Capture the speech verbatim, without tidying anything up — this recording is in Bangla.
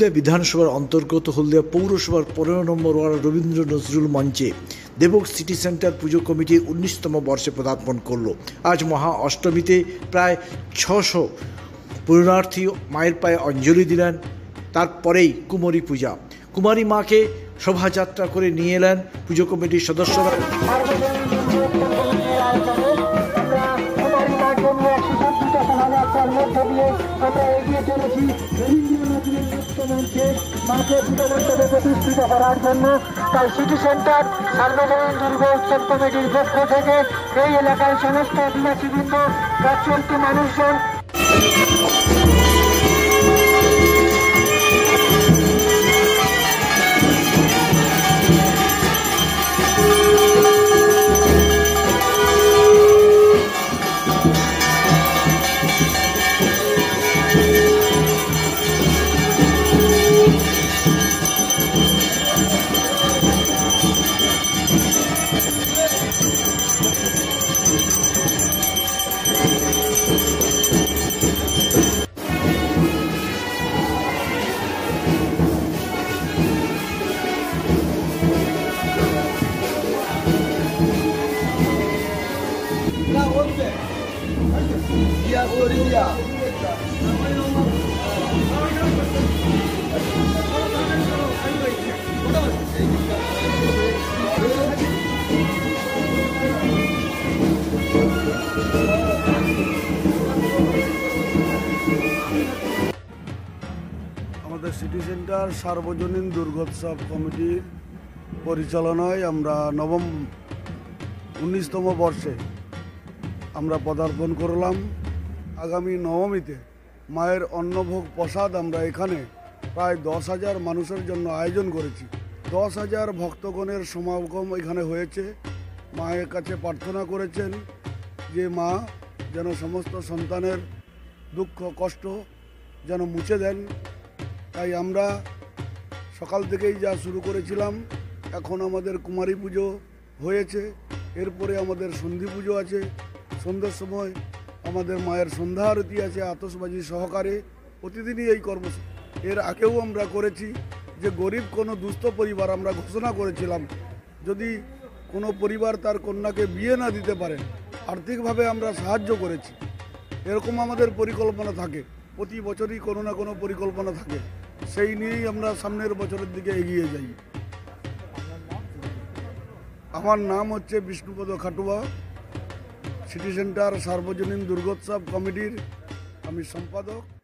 হলদিয়া বিধানসভার অন্তর্গত হলদিয়া পৌরসভার পনেরো নম্বর ওয়ার্ড রবীন্দ্র নজরুল মঞ্চে দেবক সিটি সেন্টার পুজো কমিটি উনিশতম বর্ষে পদার্পণ করল। আজ মহা অষ্টমীতে প্রায় ছশো পুণ্যার্থী মায়ের পায়ে অঞ্জলি দিলেন। তারপরেই কুমারী পূজা, কুমারী মাকে শোভাযাত্রা করে নিয়ে এলেন পুজো কমিটির সদস্যরা। প্রতিষ্ঠিত করার জন্য তাই সিটি সেন্টার সার্বজনীন দুর্গা উৎসব কমিটির পক্ষ থেকে এই এলাকার সমস্ত আদিবাসীবৃন্দ রাজ্যটি মানুষজন আমাদের সিটি সেন্টার সার্বজনীন দুর্গোৎসব কমিটির পরিচালনায় আমরা নবম উনিশতম বর্ষে আমরা পদার্পণ করলাম। আগামী নবমীতে মায়ের অন্নভোগ প্রসাদ আমরা এখানে প্রায় দশ হাজার মানুষের জন্য আয়োজন করেছি। দশ হাজার ভক্তগণের সমাগম এখানে হয়েছে। মায়ের কাছে প্রার্থনা করেছেন যে মা যেন সমস্ত সন্তানের দুঃখ কষ্ট যেন মুছে দেন। তাই আমরা সকাল থেকেই যা শুরু করেছিলাম, এখন আমাদের কুমারী পুজো হয়েছে, এরপরে আমাদের সন্ধি পুজো আছে, সন্ধ্যার সময় আমাদের মায়ের সন্ধ্যা আরতি আছে আতশবাজি সহকারে। প্রতিদিনই এই কর্মসূচি, এর আগেও আমরা করেছি যে গরিব কোনো দুস্থ পরিবার আমরা ঘোষণা করেছিলাম যদি কোনো পরিবার তার কন্যাকে বিয়ে না দিতে পারে আর্থিকভাবে আমরা সাহায্য করেছি। এরকম আমাদের পরিকল্পনা থাকে, প্রতি বছরই কোনো না কোনো পরিকল্পনা থাকে, সেই নিয়েই আমরা সামনের বছরের দিকে এগিয়ে যাই। আমার নাম হচ্ছে বিষ্ণুপদ খাটুয়া, সিটি সেন্টার সার্বজনীন দুর্গোৎসব কমিটির আমি সম্পাদক।